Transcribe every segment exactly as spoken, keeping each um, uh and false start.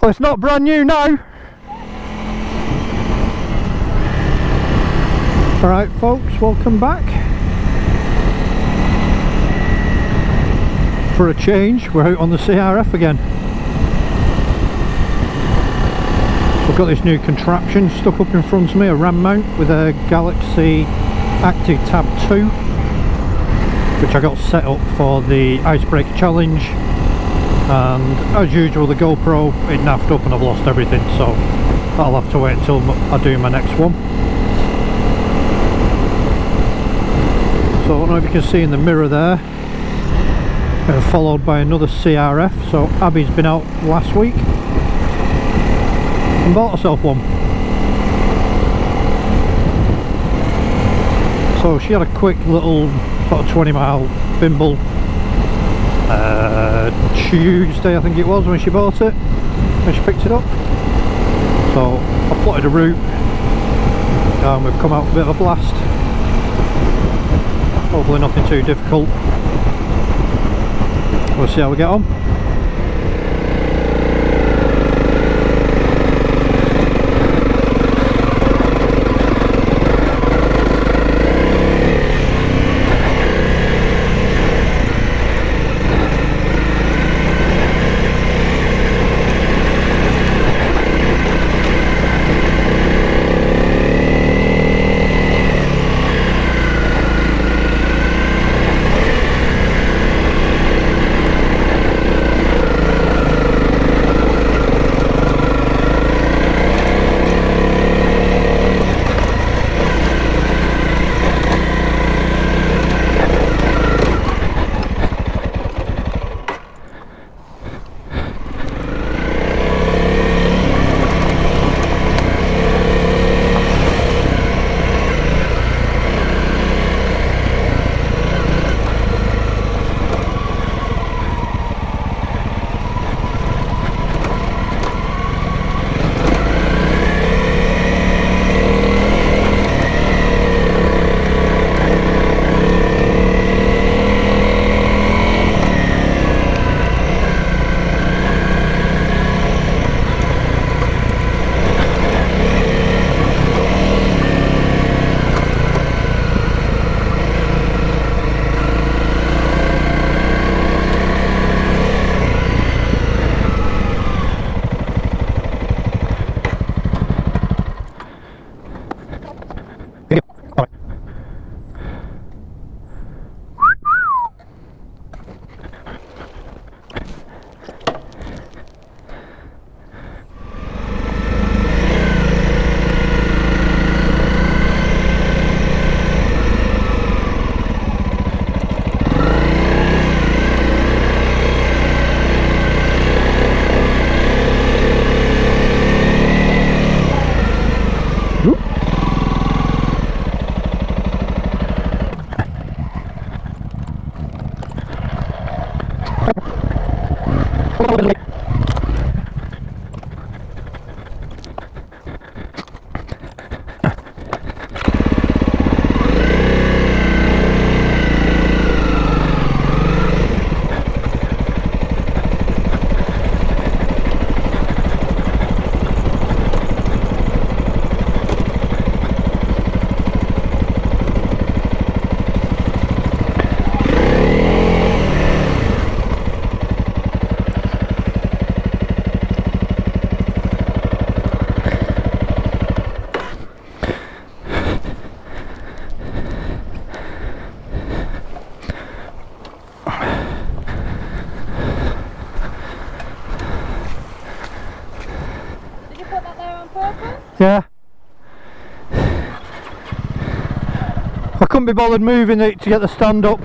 It's not brand new now. Alright folks, welcome back. For a change, we're out on the C R F again. So I've got this new contraption stuck up in front of me, a ram mount with a Galaxy Active Tab two, which I got set up for the Icebreaker Challenge, and as usual the GoPro, it naffed up and I've lost everything, so I'll have to wait until I do my next one. So I don't know if you can see in the mirror there, uh, followed by another C R F. So Abby's been out last week and bought herself one. So she had a quick little sort of twenty mile bimble uh, Tuesday I think it was when she bought it, when she picked it up. So I plotted a route and we've come out for a bit of a blast. Hopefully nothing too difficult. We'll see how we get on. Yeah. I couldn't be bothered moving it to get the stand up.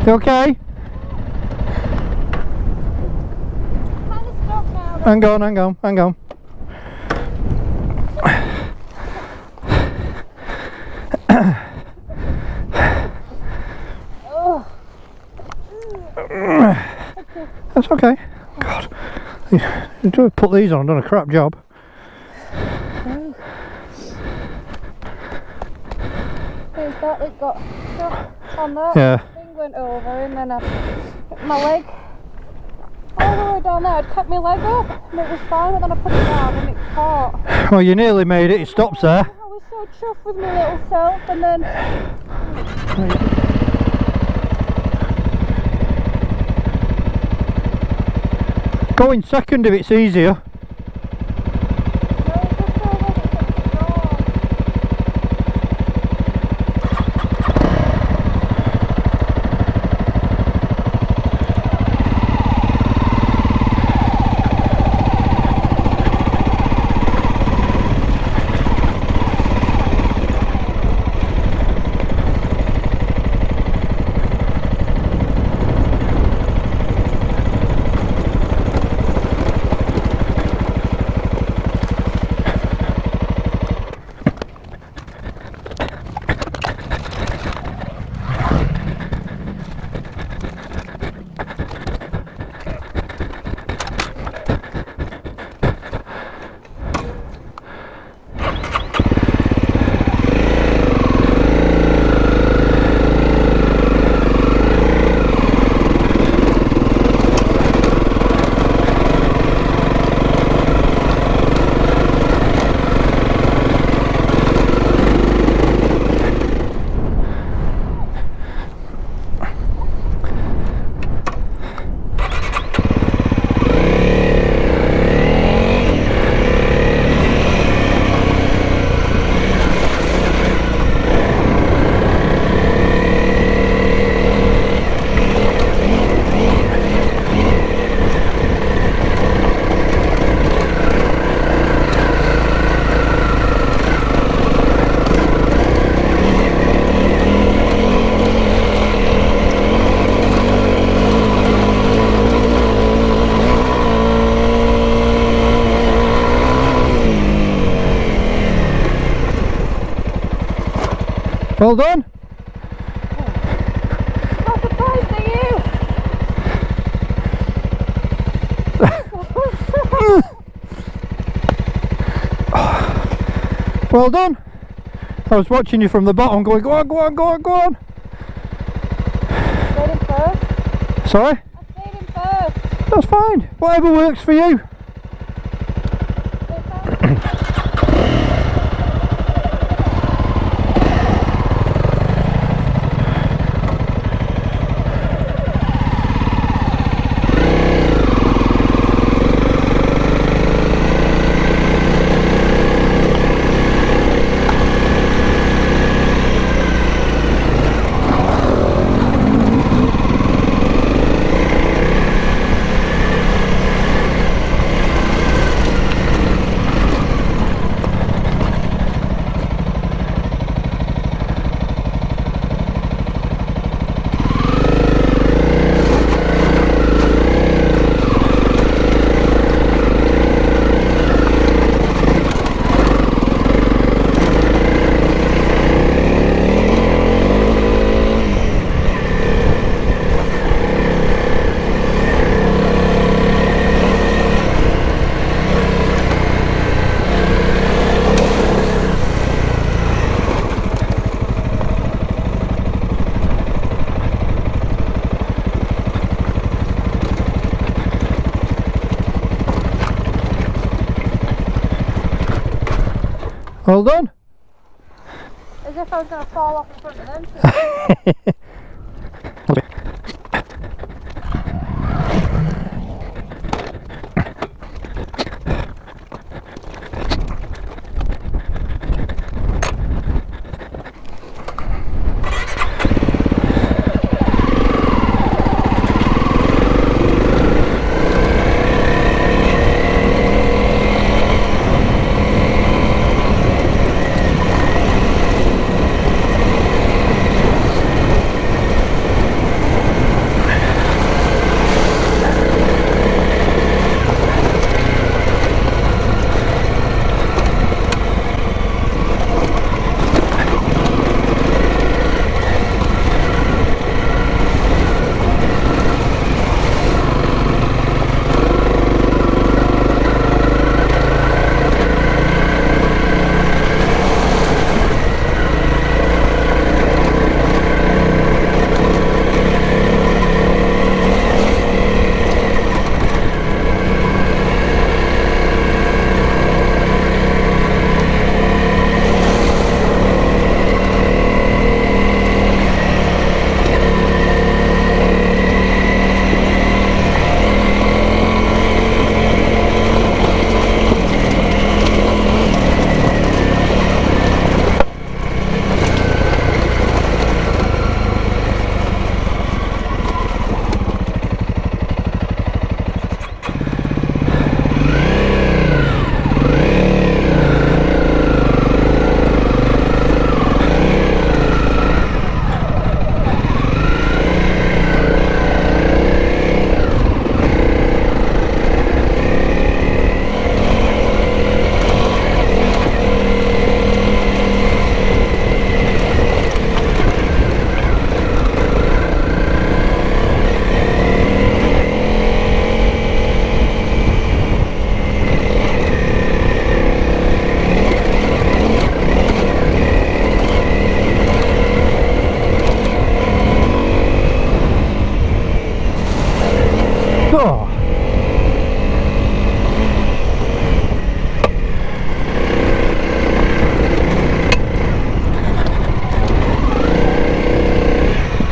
You okay? Kind of stuck now. Hang on, hang on, hang on. Oh. That's okay. God, you do put these on, I've done a crap job. There's that that got stuck on that. Yeah. Thing went over and then I put my leg all the way down there. I'd kept my leg up and it was fine, but then I put it down and it caught. Well, you nearly made it. It stops there. I was so chuffed with my little self, and then go in second if it's easier. Well done. how surprised are you? Well done. I was watching you from the bottom going, go on, go on, go on, go on. Stayed in first. Sorry? I stayed in first. That's fine. Whatever works for you. Well done. As if I was going to fall off in front of them.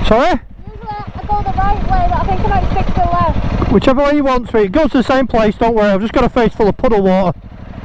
Sorry? Usually I go the right way, but I think I might stick to the left. Whichever way you want, sweet. It goes to the same place, don't worry. I've just got a face full of puddle water.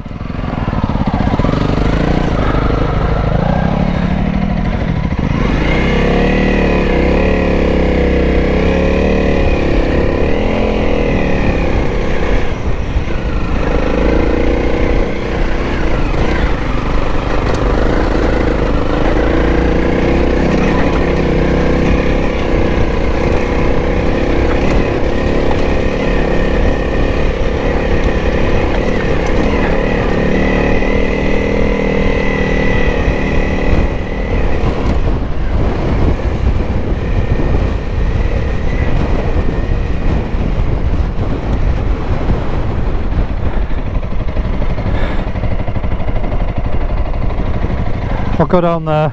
I'll go down there.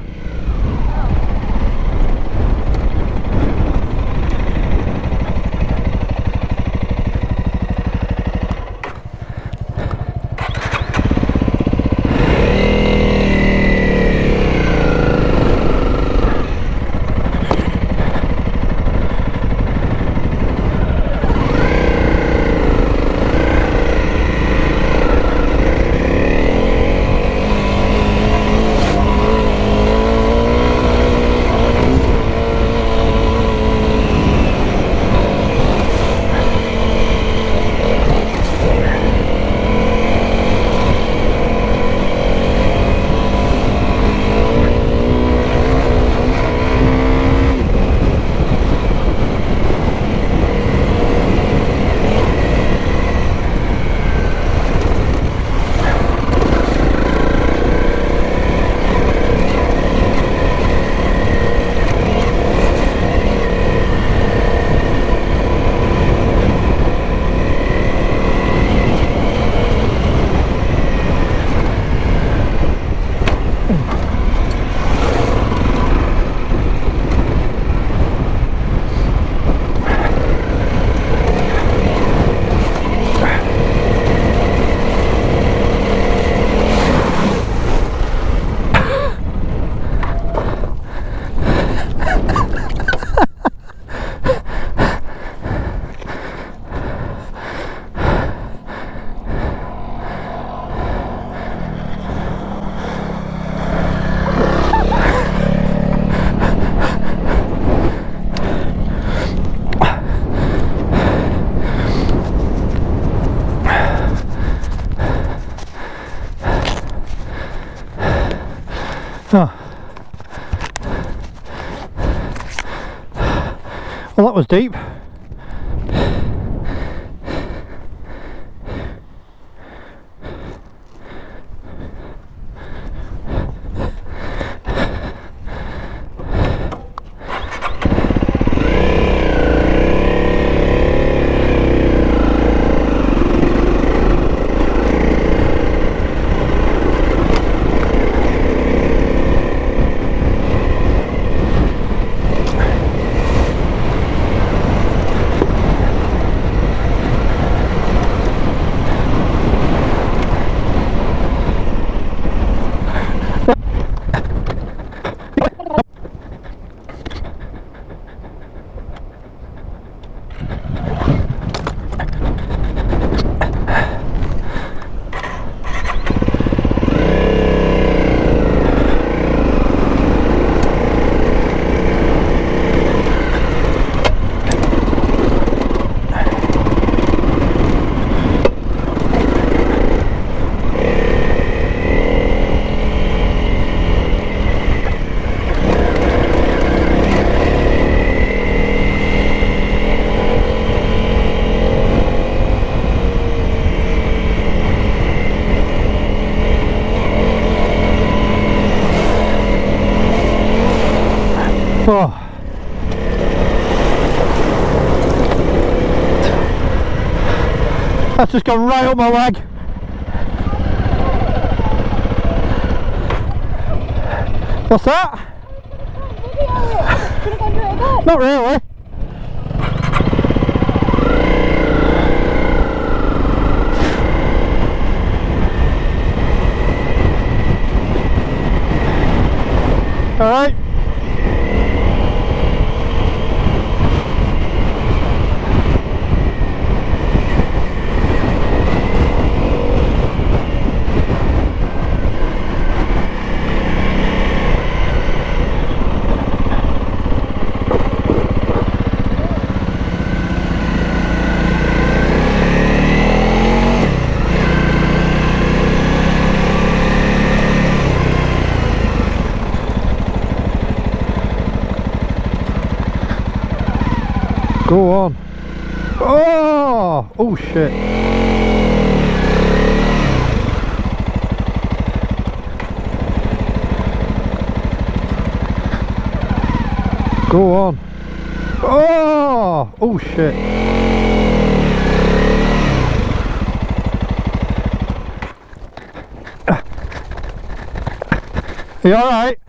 Oh. Well, that was deep. Oh. That's just gone right up my leg. What's that? Not really. All right. Go on. Oh! Oh shit. Go on. Oh! Oh shit. Are you alright?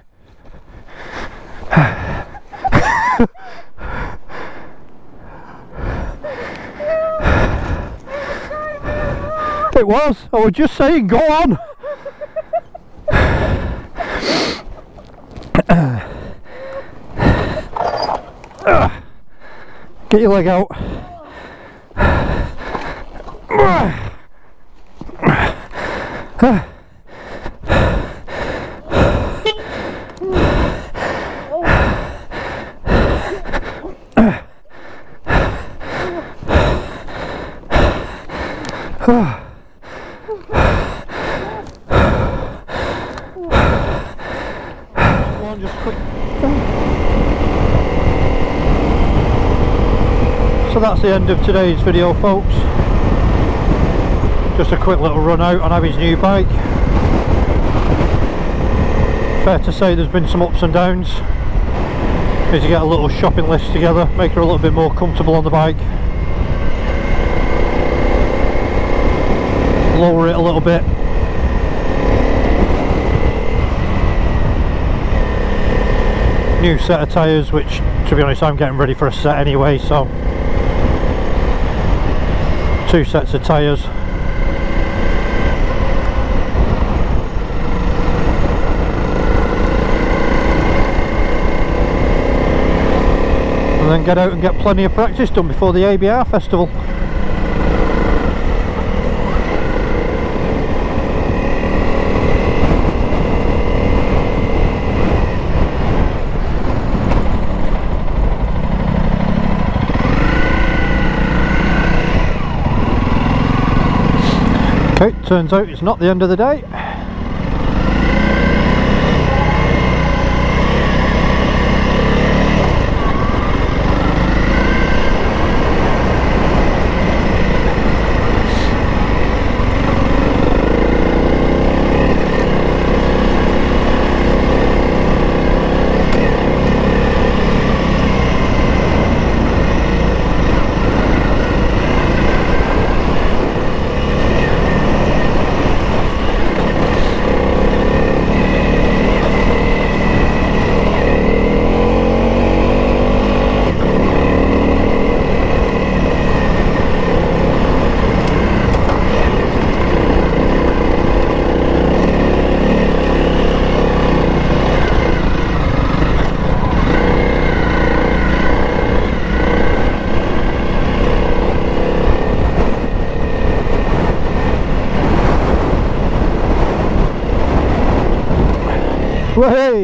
It was. I was just saying, go on. Get your leg out. So that's the end of today's video, folks. Just a quick little run out on Abby's new bike. Fair to say there's been some ups and downs. Need to get a little shopping list together, make her a little bit more comfortable on the bike, lower it a little bit. New set of tyres, which to be honest I'm getting ready for a set anyway, so two sets of tyres. And then get out and get plenty of practice done before the A B R festival. Okay, turns out it's not the end of the day. Way!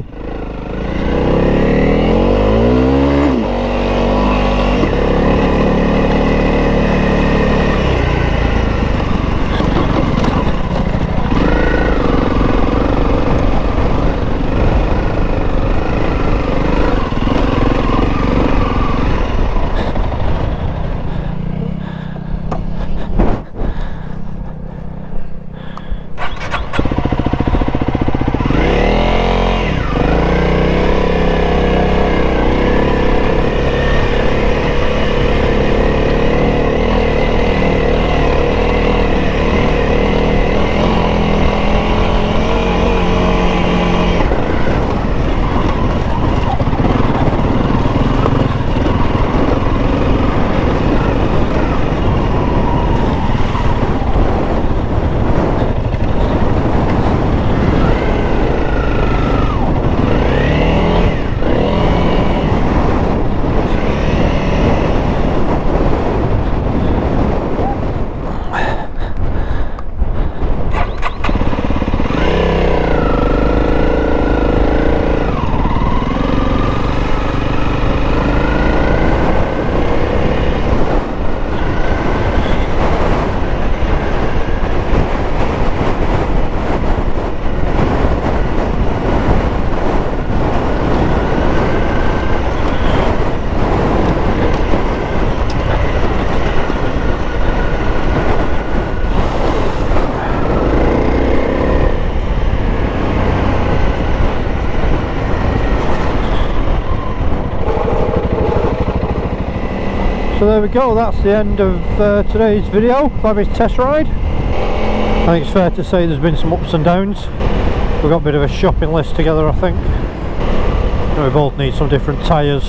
we go, that's the end of uh, today's video, Bobby's test ride. I think it's fair to say there's been some ups and downs. We've got a bit of a shopping list together, I think. We both need some different tyres,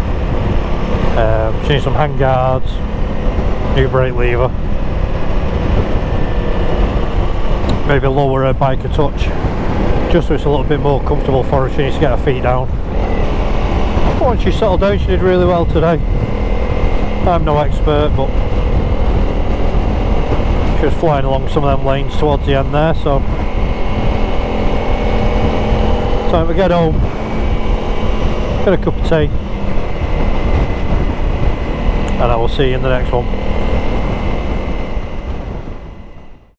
um, change some handguards, new brake lever, maybe lower her bike a touch, just so it's a little bit more comfortable for her. She needs to get her feet down. But once she settled down, she did really well today. I'm no expert, but she was flying along some of them lanes towards the end there, so time to get home, get a cup of tea, and I will see you in the next one.